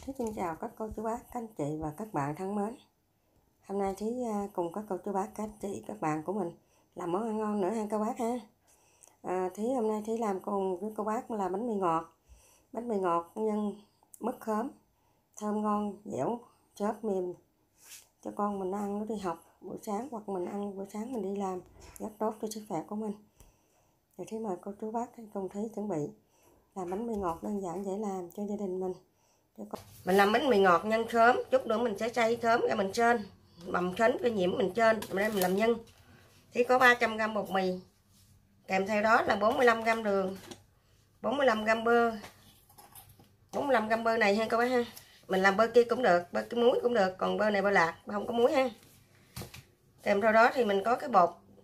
Thí xin chào các cô chú bác, các anh chị và các bạn thân mến. Hôm nay Thí cùng các cô chú bác, các anh chị, các bạn của mình làm món ăn ngon nữa ha các bác ha. Thí hôm nay Thí làm cùng với cô bác là bánh mì ngọt. Bánh mì ngọt nhân mứt khóm, thơm ngon, dẻo, chớp mềm cho con mình ăn nó đi học buổi sáng hoặc mình ăn buổi sáng mình đi làm, rất tốt cho sức khỏe của mình. Thì Thí mời cô chú bác cùng Thí chuẩn bị làm bánh mì ngọt đơn giản dễ làm cho gia đình mình. Mình làm bánh mì ngọt nhân khóm, chút nữa mình sẽ xay khóm ra mình trên, bằm khánh cái nhiễm mình trên, đây mình làm nhân. Thì có 300g bột mì, kèm theo đó là 45g đường, 45g bơ, 45g bơ này ha các bác ha. Mình làm bơ kia cũng được, bơ cái muối cũng được, còn bơ này bơ lạc, không có muối ha. Kèm theo đó thì mình có cái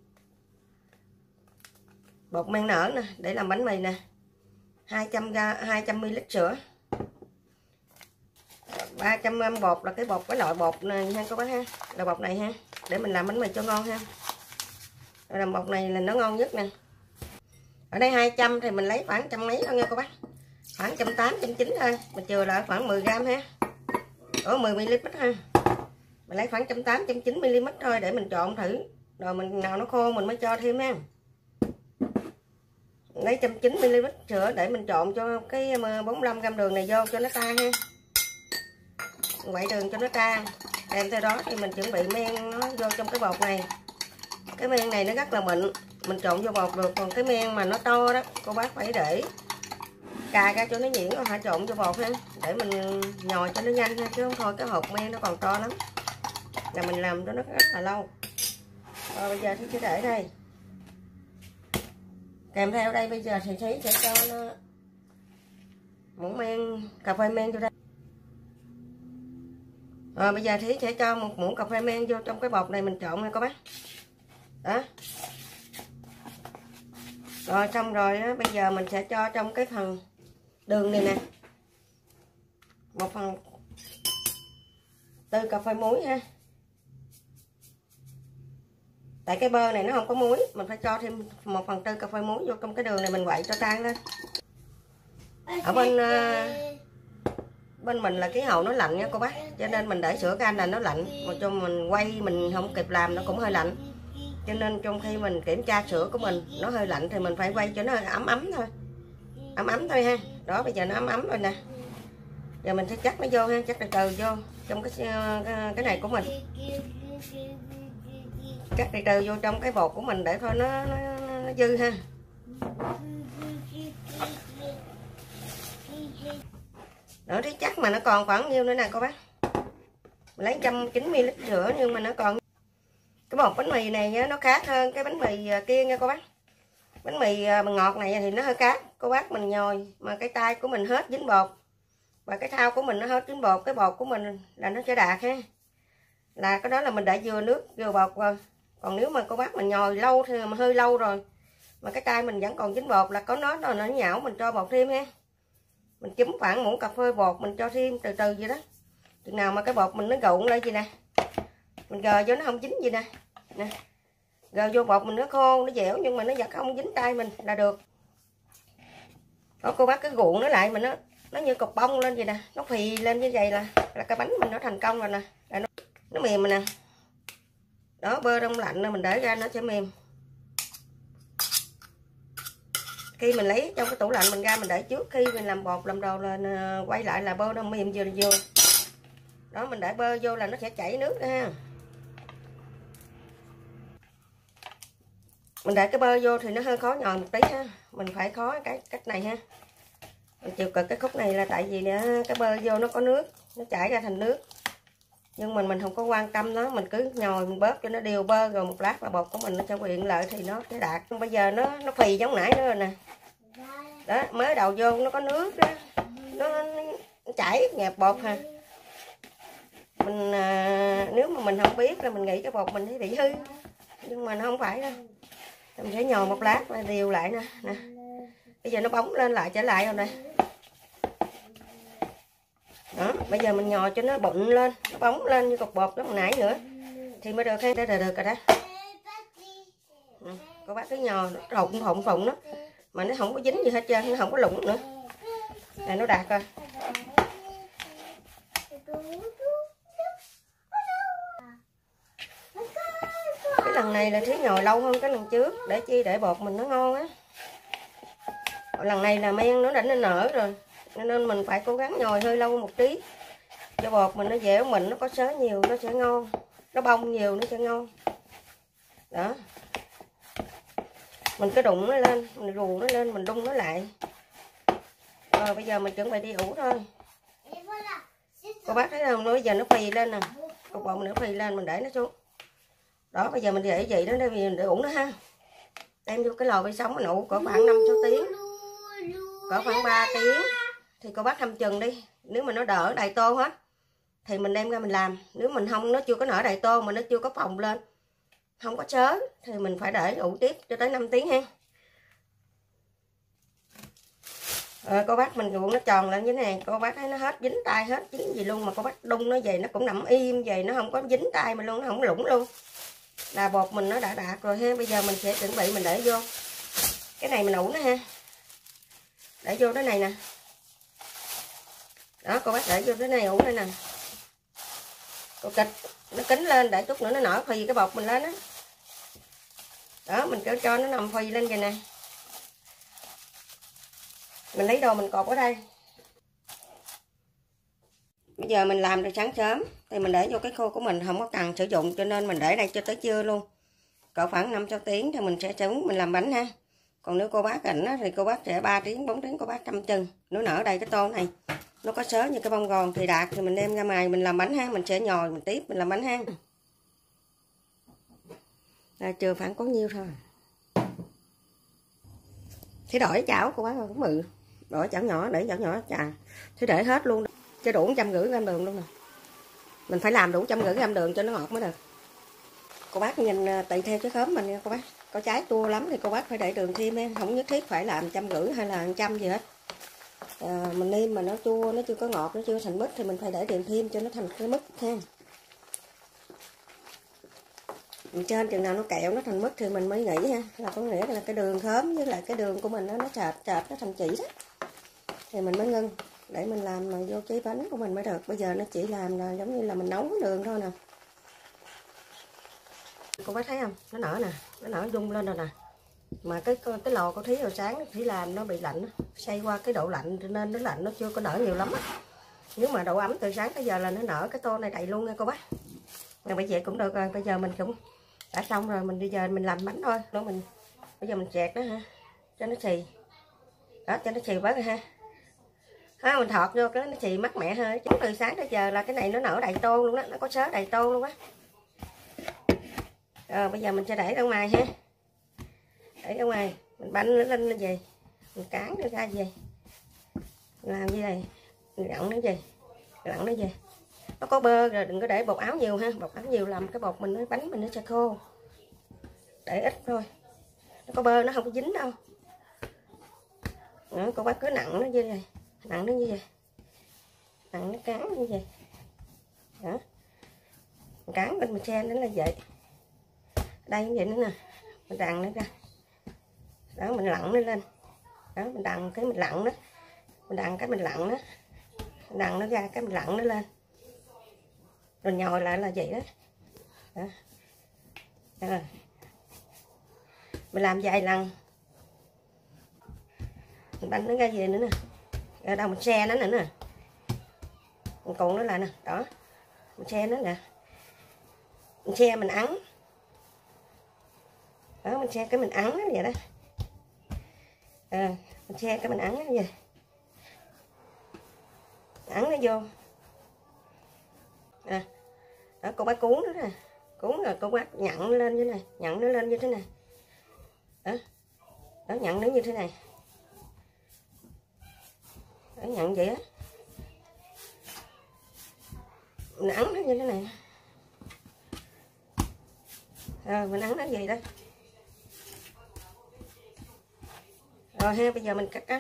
bột men nở nè, để làm bánh mì nè, 200ml sữa, 300g bột là cái loại bột này ha các bác ha, là bột này ha, để mình làm bánh mì cho ngon ha. Rồi làm bột này là nó ngon nhất nè. Ở đây 200 thì mình lấy khoảng trăm mấy thôi nha các bác, khoảng 180, 190 thôi, mình chừa lại khoảng 10g ha, ở 10ml ha, mình lấy khoảng 180, 190ml thôi để mình trộn thử, rồi mình nào nó khô mình mới cho thêm ha. Lấy 190ml sữa để mình trộn cho cái 45g đường này vô cho nó ta ha, quậy đường cho nó ta. Kèm theo đó thì mình chuẩn bị men nó vô trong cái bột này. Cái men này nó rất là mịn, mình trộn vô bột được, còn cái men mà nó to đó cô bác phải để cà ra cho nó nhuyễn rồi hả, trộn vô bột ha, để mình nhồi cho nó nhanh ha, chứ không thôi cái hộp men nó còn to lắm là mình làm cho nó rất là lâu. Rồi bây giờ thì sẽ để đây, kèm theo đây bây giờ thì Thí sẽ cho nó muỗng men, cà phê men vô đây. Rồi bây giờ Thí sẽ cho một muỗng cà phê men vô trong cái bột này mình trộn nha các bác. Đó. Rồi xong rồi đó, bây giờ mình sẽ cho trong cái phần đường này nè, một phần tư cà phê muối ha. Tại cái bơ này nó không có muối, mình phải cho thêm 1/4 cà phê muối vô trong cái đường này, mình quậy cho tan lên. Ở bên mình là khí hậu nó lạnh nha cô bác, cho nên mình để sữa canh là nó lạnh, mà cho mình quay mình không kịp làm nó cũng hơi lạnh, cho nên trong khi mình kiểm tra sữa của mình nó hơi lạnh thì mình phải quay cho nó ấm ấm thôi, ấm thôi ha. Đó bây giờ nó ấm rồi nè, giờ mình sẽ chắc nó vô ha, chắc từ từ vô trong cái này của mình, chắc từ từ vô trong cái bột của mình để thôi nó dư ha. Đó thì chắc mà nó còn khoảng nhiêu nữa nè cô bác, mình lấy 190ml sữa nhưng mà nó còn. Cái bột bánh mì này nó khác hơn cái bánh mì kia nha cô bác. Bánh mì ngọt này thì nó hơi khác cô bác, mình nhồi mà cái tay của mình hết dính bột và cái thau của mình nó hết dính bột, cái bột của mình là nó sẽ đạt ha, là cái đó là mình đã vừa nước vừa bột rồi. Còn nếu mà cô bác mình nhồi lâu thì mà hơi lâu rồi mà cái tay mình vẫn còn dính bột là có nó nhão, mình cho bột thêm ha. Mình chấm khoảng muỗng cà phê bột mình cho thêm từ từ vậy đó, chừng nào mà cái bột mình nó gộn lên gì nè, mình gờ vô nó không dính gì nè, gờ vô bột mình nó khô nó dẻo nhưng mà nó vẫn không dính tay mình là được. Đó cô bác cứ cuộn nó lại mà nó như cục bông lên vậy nè, nó phì lên như vậy là cái bánh mình nó thành công rồi nè, là nó mềm rồi nè. Đó bơ đông lạnh rồi mình để ra nó sẽ mềm. Khi mình lấy trong cái tủ lạnh mình ra mình để trước, khi mình làm bột làm đồ là quay lại là bơ nó mềm vừa. Đó mình để bơ vô là nó sẽ chảy nước ra ha. Mình để cái bơ vô thì nó hơi khó nhồi một tí ha, mình phải khó cái cách này ha. Mình chịu cực cái khúc này là tại vì cái bơ vô nó có nước, nó chảy ra thành nước, nhưng mình không có quan tâm nó, mình cứ nhồi mình bóp cho nó đều bơ, rồi một lát là bột của mình nó sẽ quyện lại thì nó sẽ đạt. Bây giờ nó phì giống nãy nữa rồi nè. Đó mới đầu vô nó có nước đó, nó chảy nhẹp bột ha. Mình nếu mà mình không biết là mình nghĩ cái bột mình sẽ bị hư, nhưng mà nó không phải đâu. Mình sẽ nhồi một lát và đều lại nè. Bây giờ nó bóng lên lại trở lại rồi nè. Đó bây giờ mình nhồi cho nó bụng lên, nó bóng lên như cục bột đó hồi nãy nữa thì mới được ha. Đây là được rồi đó. Các bác cứ nhồi phụng đó mà nó không có dính gì hết trơn, nó không có lủng nữa là nó đạt rồi. lần này là Thúy nhồi lâu hơn cái lần trước, để chi để bột mình nó ngon á. Lần này là men nó đã nở rồi, nên mình phải cố gắng nhồi hơi lâu một tí cho bột mình nó dẻo mịn, nó có xớ nhiều nó sẽ ngon, nó bông nhiều nó sẽ ngon. Đó, mình cứ đụng nó lên, mình rù nó lên, mình đun nó lại. Rồi bây giờ mình chuẩn bị đi ủ thôi. Cô bác thấy không, nó bây giờ nó phì lên nè, cục bột nó phì lên, mình để nó xuống. Đó, bây giờ mình để vậy đó để ủ nó ha. Đem vô cái lò vi sóng mình ủ cỡ khoảng 5-6 tiếng, cỡ khoảng 3 tiếng thì cô bác thăm chừng đi. Nếu mà nó đỡ đầy tô hết thì mình đem ra mình làm. Nếu mình không, nó chưa có nở đầy tô mà nó chưa có phồng lên, không có chớ, thì mình phải để ủ tiếp cho tới 5 tiếng ha. Rồi cô bác mình ruộng nó tròn lên như thế này, cô bác thấy nó hết dính tay hết dính gì luôn, mà cô bác đun nó về nó cũng nằm im vậy, nó không có dính tay mình luôn, nó không lủng luôn, là bột mình nó đã đạt rồi ha. Bây giờ mình sẽ chuẩn bị mình để vô cái này mình ủ nó ha, để vô cái này nè. Đó, cô bác để vô cái này ủ đây nè, cô kịch nó kín lên để chút nữa nó nở phì cái bột mình lên á. Đó, mình cứ cho nó nằm phì lên vậy nè. Mình lấy đồ mình cột ở đây. Bây giờ mình làm từ sáng sớm thì mình để vô cái khô của mình không có cần sử dụng, cho nên mình để đây cho tới trưa luôn, cỡ khoảng 5-6 tiếng thì mình sẽ trứng mình làm bánh ha. Còn nếu cô bác rảnh thì cô bác sẽ 3 tiếng 4 tiếng cô bác chăm chừng nó nở đây cái tô này nó có sớ như cái bông gòn thì đạt, thì mình đem ra mài mình làm bánh ha. Mình sẽ nhồi mình tiếp mình làm bánh ha. Là chưa khoảng có nhiêu thôi thì đổi chảo cô bác cũng mự, đổi chảo nhỏ để chảo nhỏ chà thì để hết luôn cho đủ 150g đường luôn nè. Mình phải làm đủ 150g đường cho nó ngọt mới được. Cô bác nhìn tùy theo cái khóm mình nha cô bác, có trái chua lắm thì cô bác phải để đường thêm em, không nhất thiết phải làm 150 hay là 100 gì hết. Mình nêm mà nó chua, nó chưa có ngọt, nó chưa thành mứt thì mình phải để đường thêm cho nó thành cái mứt ha. Mình trên chừng nào nó kẹo nó thành mứt thì mình mới nghĩ ha, là có nghĩa là cái đường khóm với lại cái đường của mình nó chợt nó thành chỉ đó, thì mình mới ngưng để mình làm mà vô cái bánh của mình mới được. Bây giờ nó chỉ làm là giống như là mình nấu cái đường thôi nè. Cô bác thấy không, nó nở nè, nó nở rung lên rồi nè. Mà cái lò của Thúy hồi sáng Thúy làm nó bị lạnh, xay qua cái độ lạnh cho nên nó lạnh, nó chưa có nở nhiều lắm. Nếu mà độ ấm từ sáng tới giờ là nó nở cái tô này đầy luôn nha cô bác. Rồi bây giờ cũng được rồi, bây giờ mình cũng đã xong rồi, mình bây giờ mình làm bánh thôi. Đó mình bây giờ mình chẹt đó ha, cho nó xì. Đó, cho nó xì bớt rồi ha. Đó, mình thọt vô cái nó xì mát mẻ hơi. Chứ từ sáng tới giờ là cái này nó nở đầy tô luôn đó, nó có sớ đầy tô luôn á. Rồi bây giờ mình sẽ để ra ngoài ha. Để ra ngoài, mình bánh nó lên gì? Mình cán nó ra gì? Làm như này, mình lặn nó gì? Lặn nó gì? Nó có bơ rồi, đừng có để bột áo nhiều ha, bột áo nhiều làm cái bột mình, nó bánh mình nó sẽ khô. Để ít thôi. Nó có bơ nó không có dính đâu. Đó, cô bác cứ nặng nó như vậy, nặng nó như vậy. Nặng nó cán như vậy. Đó. Mình cán bên mình xe nó là vậy. Đây như vậy nữa nè, mình đằng nó ra. Đó, mình lặn nó lên. Đó, mình đằng cái mình lặn đó. Mình đằng cái mình lặn đó. Mình đằng nó ra cái mình lặn nó lên. Rồi nhồi lại là vậy đó. Đó. Rồi. Mình làm vài lần. Mình bánh nó ra về nữa nè. Ở đâu mình xe nó nữa nè. Mình cuộn nó lại nè, đó. Mình xe nó nè. Mình xe mình ấn. Đó, mình xe cái mình ấn nó vậy đó. Mình xe cái mình ấn nó vậy. Ấn nó vô. Đó, cô bác cuốn nó nè. Cuốn rồi cô bác nhận nó lên như thế này, nhận nó lên như thế này. Đó. Đó, nhận nó như thế này. Đó, nhận vậy á. Mình ấn nó như thế này. Rồi mình ấn nó vậy đó. Rồi ha, bây giờ mình cắt á.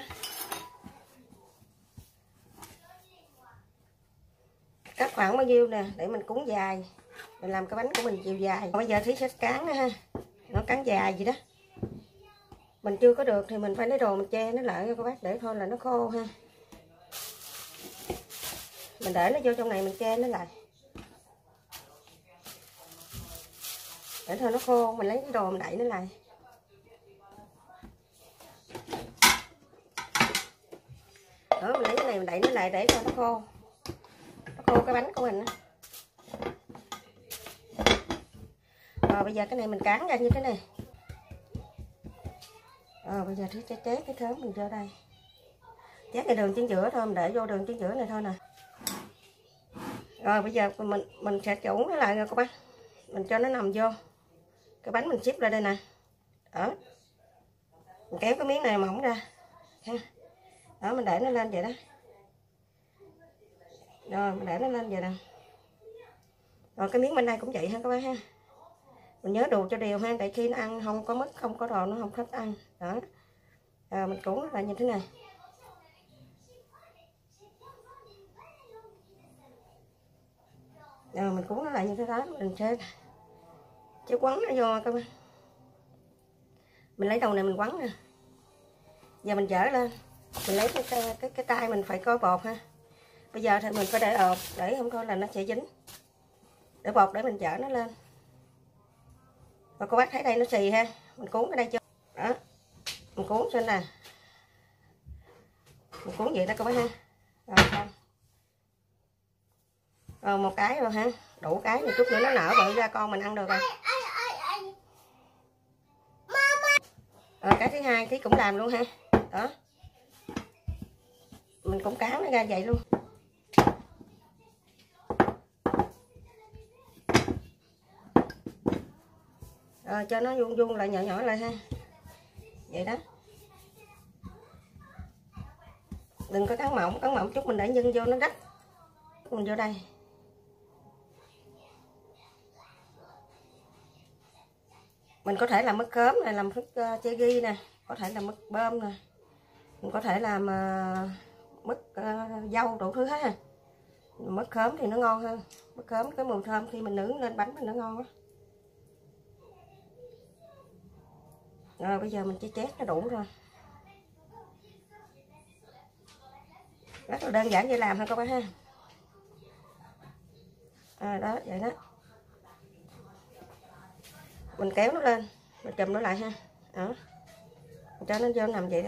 Cắt khoảng bao nhiêu nè, để mình cuốn dài. Mình làm cái bánh của mình chiều dài. Bây giờ Thúy sẽ cán nó ha. Nó cán dài gì đó. Mình chưa có được thì mình phải lấy đồ mình che nó lại cho các bác, để thôi là nó khô ha. Mình để nó vô trong này mình che nó lại. để thôi nó khô, mình lấy cái đồ mình đậy nó lại. Đó, mình lấy cái này mình đậy nó lại để cho nó khô cái bánh của mình. Rồi bây giờ cái này mình cán ra như thế này. Rồi bây giờ chế cái thớm mình vô đây. Chế cái đường chính giữa thôi, mình để vô đường chính giữa này thôi nè. Rồi bây giờ mình sẽ chủ nó lại rồi các bác. Mình cho nó nằm vô. Cái bánh mình xếp ra đây nè. Đó. Mình kéo cái miếng này mỏng ra. Đó, mình để nó lên vậy đó. Rồi mình để nó lên vậy nè. Rồi cái miếng bên đây cũng vậy ha các bác ha. Mình nhớ đùa cho đều ha, tại khi nó ăn không có mứt, không có đồ nó không thích ăn. Đó. Rồi mình cuốn nó lại như thế này. Rồi mình cuốn nó lại như thế đó, mình sẽ quấn nó vô các bác. Mình lấy đầu này mình quấn nè. Giờ mình dỡ lên. Mình lấy cái tay mình phải có bột ha. Bây giờ thì mình phải để ộp để không thôi là nó sẽ dính. Để bột để mình dỡ nó lên. Và cô bác thấy đây nó xì ha. Mình cuốn ở đây cho. Đó. Mình cuốn trên nè. Mình cuốn vậy đó cô bác ha. Rồi xong. Rồi một cái rồi ha. Đủ cái rồi chút nữa nó nở bự ra con mình ăn được rồi. Rồi cái thứ hai tí cũng làm luôn ha. Đó. Mình cũng cán nó ra vậy luôn. Rồi cho nó vuông vuông lại nhỏ nhỏ lại ha. Vậy đó. Đừng có cán mỏng chút mình để nhân vô nó rách. Mình vô đây. Mình có thể làm mứt khóm này, làm mứt chê ghi nè, có thể làm mứt bơm nè. Mình có thể làm mứt dâu đủ thứ hết ha. Mứt khóm thì nó ngon hơn. Mứt khóm cái mùi thơm khi mình nướng lên bánh mình nó ngon quá. Rồi bây giờ mình chỉ chét nó đủ rồi. Rất là đơn giản dễ làm thôi các bác ha. Đó vậy đó. Mình kéo nó lên, mình chùm nó lại ha. Đó. Mình cho nó vô nằm vậy đó.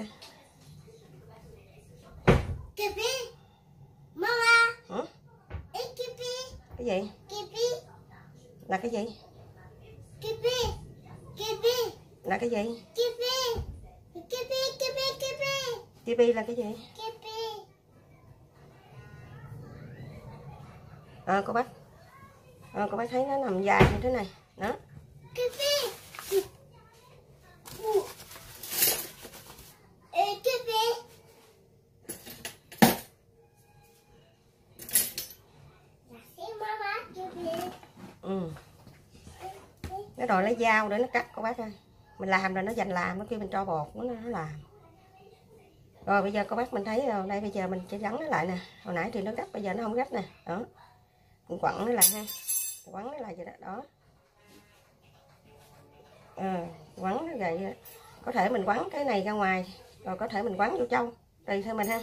Mama. Hả? Cái gì? Là cái gì? Là cái gì? Tivi là cái gì? Cô bác. Cô bác thấy nó nằm dài như thế này. Đó. Nó đòi lấy dao để nó cắt cô bác ơi. Mình làm rồi nó dành làm, nó kêu mình cho bột nó làm. Rồi bây giờ cô bác mình thấy rồi, đây bây giờ mình sẽ gắn nó lại nè. Hồi nãy thì nó gấp, bây giờ nó không gấp nè. Đó. Mình quặn nó lại ha. Quấn nó lại vậy đó. Đó. Quấn nó vậy. Có thể mình quấn cái này ra ngoài, rồi có thể mình quấn vô trong, tùy theo mình ha.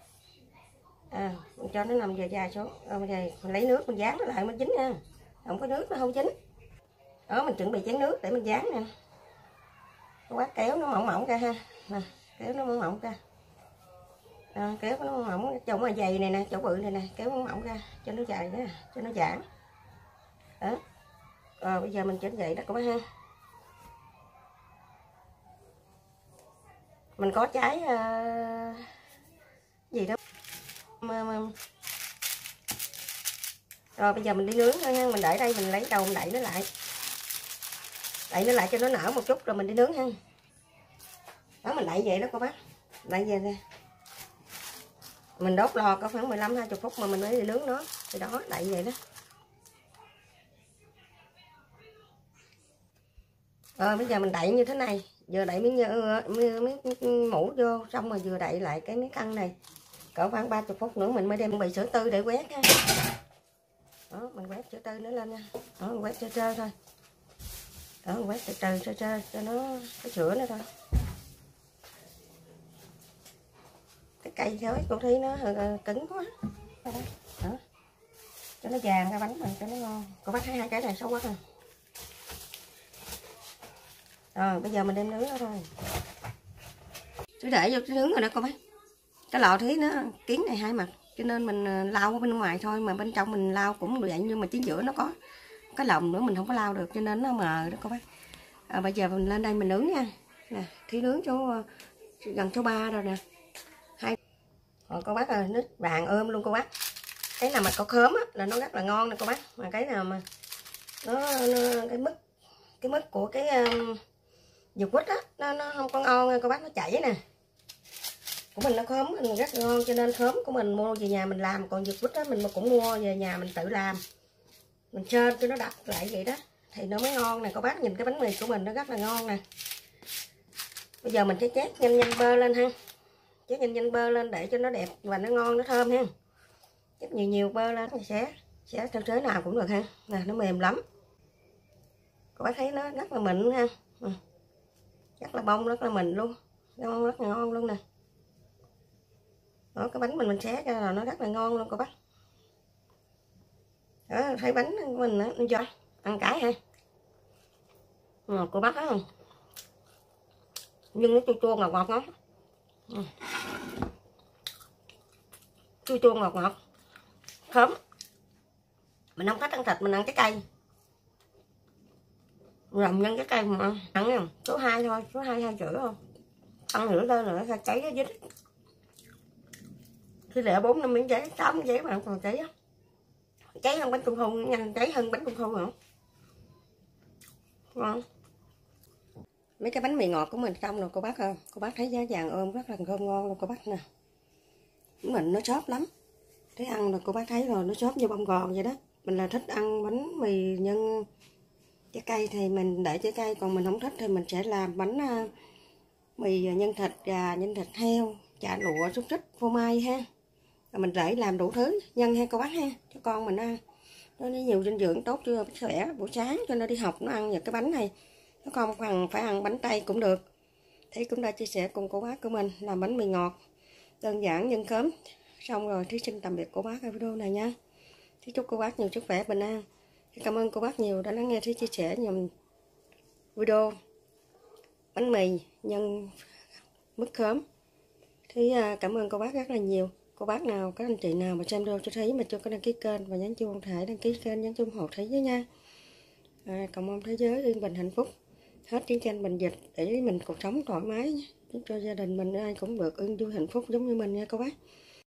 Mình cho nó nằm dài dài xuống. Rồi bây giờ mình lấy nước mình dán nó lại mới chín nha. Không có nước nó không chín. Đó, mình chuẩn bị chén nước để mình dán nè. Cô bác kéo nó mỏng mỏng ra ha. Nè, kéo nó mỏng mỏng ra. Kéo nó mỏng mỏng chỗ mà dày này nè, chỗ bự này nè, kéo nó mỏng ra cho nó dài đó, cho nó giãn. Đó. Rồi bây giờ mình chỉnh vậy đó cô bác ha. Mình có trái gì đó. Rồi bây giờ mình đi nướng thôi ha, mình để đây, mình lấy đầu mình đậy nó lại. Đậy nó lại cho nó nở một chút rồi mình đi nướng ha. Đó mình đậy vậy đó cô bác. Đậy về nè. Mình đốt lò có khoảng 15-20 phút mà mình mới đi nướng nó. Thì đó, đậy vậy đó. Rồi bây giờ mình đậy như thế này. Vừa đậy miếng mũ vô, xong rồi vừa đậy lại cái miếng căng này. Cỡ khoảng 30 phút nữa mình mới đem bị sữa tươi để quét ha. Đó, mình quét sữa tươi nữa lên nha. Đó, mình quét sơ sơ thôi. Đó, mình quét từ sơ sơ cho nó cái sữa nữa thôi. Cái cây thối cô thấy nó cứng quá. Đó. Cho nó vàng ra bánh mình cho nó ngon. Cô bác thấy hai cái này xấu quá à. Rồi bây giờ mình đem nướng nó thôi. Thúy để vô cái nướng rồi đó cô bác. Cái lò Thúy nó kiến này hai mặt, cho nên mình lau ở bên ngoài thôi, mà bên trong mình lau cũng vậy, nhưng mà chính giữa nó có cái lồng nữa mình không có lau được, cho nên nó mờ đó cô bác. Bây giờ mình lên đây mình nướng nha. Nè, Thúy nướng chỗ gần số 3 rồi nè. Còn cô bác ơi, nước vàng ươm luôn cô bác. Cái nào mà có khóm á là nó rất là ngon nè cô bác, mà cái nào mà nó cái mứt của cái dược quýt á nó không có ngon nha cô bác, nó chảy nè. Của mình nó khóm mình rất là ngon, cho nên khóm của mình mua về nhà mình làm, còn dược quýt á mình cũng mua về nhà mình tự làm, mình trơn cho nó đặc lại vậy đó thì nó mới ngon nè cô bác. Nhìn cái bánh mì của mình nó rất là ngon nè. Bây giờ mình sẽ chét nhanh nhanh bơ lên ha, chét nhanh nhanh bơ lên để cho nó đẹp và nó ngon, nó thơm ha. Chét nhiều nhiều bơ lên thì sẽ theo thế nào cũng được ha. Nè, nó mềm lắm cô bác thấy nó rất là mịn ha, rất là bông, rất là mịn luôn, ngon, rất là ngon luôn nè. Đó, cái bánh mình xé ra là nó rất là ngon luôn cô bác. Đó, thấy bánh của mình nó cho ăn cái ha. Cô bác thấy không, nhưng nó chua chua ngọt ngọt lắm, chua chua ngọt ngọt thơm. Mình không thích ăn thịt, mình ăn cái cây, lòng nhân cái cây mà ăn nha. Số 2 thôi, số 2 rưỡi không, ăn nửa lên nữa sao cháy nó dính. Khi lẻ 4-5 miếng giấy, 6 miếng giấy mà không còn cháy á, cháy hơn bánh trung thu, nhanh cháy hơn bánh trung thu nữa. Ngon. Mấy cái bánh mì ngọt của mình xong rồi cô bác ơi, cô bác thấy giá vàng ôm rất là thơm ngon luôn cô bác nè. Mình nó chóp lắm, thấy ăn rồi cô bác thấy rồi, nó chóp như bông gòn vậy đó. Mình là thích ăn bánh mì nhân trái cây thì mình để trái cây, còn mình không thích thì mình sẽ làm bánh mì nhân thịt gà, nhân thịt heo, chả lụa, xúc xích, phô mai ha. Rồi mình để làm đủ thứ nhân ha cô bác ha, cho con mình ăn. Nó nhiều dinh dưỡng, tốt cho sức khỏe, buổi sáng cho nó đi học nó ăn những cái bánh này. Nó không phải ăn bánh tây cũng được. Thế cũng đã chia sẻ cùng cô bác của mình làm bánh mì ngọt đơn giản nhân khóm xong rồi. Thúy xin tạm biệt cô bác ở video này nha. Thúy chúc cô bác nhiều sức khỏe bình an. Cảm ơn cô bác nhiều đã lắng nghe Thúy chia sẻ nhằm video bánh mì nhân mứt khóm. Thúy cảm ơn cô bác rất là nhiều. Cô bác nào, các anh chị nào mà xem video cho Thúy mà chưa có đăng ký kênh và nhấn chuông thể đăng ký kênh, nhấn chuông hộ Thúy với nha. Cầu mong thế giới yên bình hạnh phúc, hết chiến tranh bệnh dịch để mình cuộc sống thoải mái, giúp cho gia đình mình ai cũng được yên vui hạnh phúc giống như mình nha cô bác.